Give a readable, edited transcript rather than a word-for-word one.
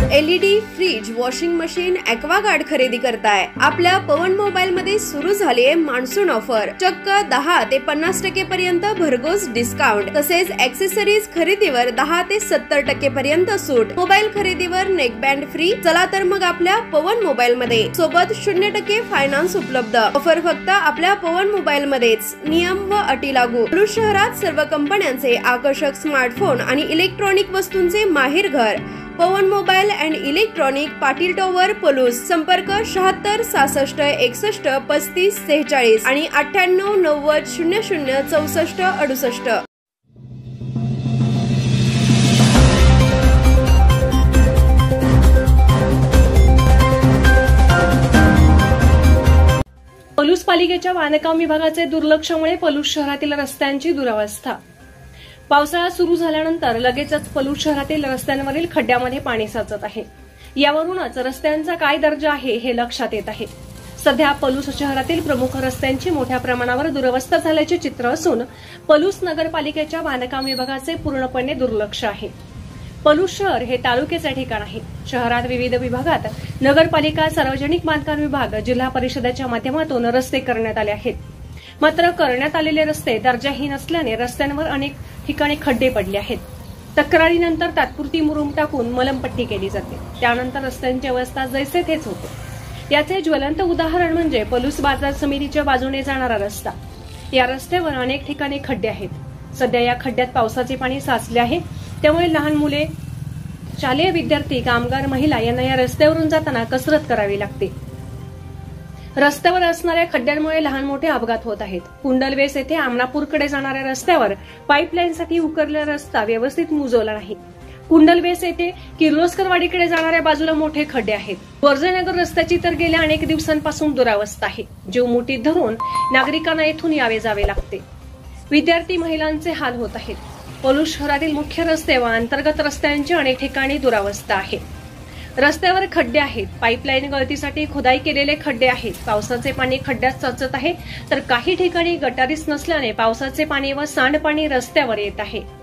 LED, fridge, washing machine, Aquaguard खरेदी करताय? आपल्या पवन मोबाईल मध्ये सुरू झाली आहे मान्सून ऑफर. चक्क 10 ते 50% पर्यंत भरघोस डिस्काउंट. तसेच ॲक्सेसरीज खरेदीवर 10 ते 70% पर्यंत सूट. मोबाईल खरेदीवर नेकबँड फ्री. चला तर मग आपल्या पवन मोबाईल मध्ये सोबत 0% फायनान्स उपलब्ध. ऑफर फक्त आपल्या पवन मोबाईल मध्येच. नियम व अटी लागू. पलूस शहरात सर्व कंपन्यांचे आकर्षक स्मार्टफोन आणि इलेक्ट्रॉनिक वस्तूंचे माहेर घर. Pawan mobile and electronic, Patil tower, Palus. संपर्क 76 66 61 35 46 आणि 98 90 00 64 68. पलूस पालिकेच्या बांधकाम विभागाचे दुर्लक्षामुळे पलूस शहरातील रस्त्यांची दुरवस्था. पावसाळा सुरू झाल्यानंतर लगेचच पलूस शहरातील रस्त्यांवरील खड्ड्यामध्ये पाणी साचत आहे. यावरूनच रस्त्यांचा काय दर्जा आहे हे लक्षात येत आहे. सध्या पलूस शहरातील प्रमुख रस्त्यांची मोठ्या प्रमाणावर दुरवस्था झाल्याचे चित्र असून पलूस नगरपालिकेच्या बांधकाम विभागाचे पूर्णपणे दुर्लक्ष आहे. पलूस शहर हे तालुक्याचे ठिकाण आहे. शहरात विविध विभागात नगरपालिका, सार्वजनिक बांधकाम विभाग, जिल्हा परिषदेच्या माध्यमातून रस्ते करण्यात आले आहेत. मात्र करण्यात आलेले रस्ते दर्जाहीन असल्याने रस्त्यांवर अनेक ठिकाणी खड्डे पडले आहेत. तक्रारीनंतर तात्पुरती मुरुम टाकून मलमपट्टी केली जाते. त्यानंतर रस्त्यांची अवस्था जैसे तेच होते. याचे ज्वलंत उदाहरण म्हणजे पलूस बाजार समितीच्या बाजूने जाणारा रस्ता. या रस्त्यावर अनेक ठिकाणी खड्डे आहेत. सध्या या खड्ड्यात पावसाचे पाणी साचले आहे. त्यामुळे लहान मुले, शालेय विद्यार्थी, कामगार, महिला यांना या रस्त्यावरून जाताना कसरत करावी लागते. रस्त्यावर असणाऱ्या खड्ड्यांमुळे लहान मोठे अपघात होत आहेत. कुंडलवेस येथे आमनापूरकडे जाणाऱ्या रस्त्यावर पाईपलाईनसाठी उकरलेला रस्ता व्यवस्थित मुजवला नाही. कुंडलवेस येथे किर्लोस्करवाडीकडे जाणाऱ्या बाजूला मोठे खड्डे आहेत. वर्जेनगर रस्त्याची तर गेल्या अनेक दिवसांपासून दुरावस्था आहे. जीव मुठीत धरून नागरिकांना येथून यावे जावे लागते. विद्यार्थी, महिलांचे हाल होत आहेत. पलूस शहरातील मुख्य रस्ते व अंतर्गत रस्त्यांची अनेक ठिकाणी दुरावस्था आहे. रस्त्यावर खड्डे आहेत. पाईपलाईन गळतीसाठी खुदाई केलेले खड्डे आहेत. पावसाचे पाणी खड्ड्यात साचत आहे तर काही ठिकाणी गटारीच नसल्याने पावसाचे पाणी व सांडपाणी रस्त्यावर येत आहे.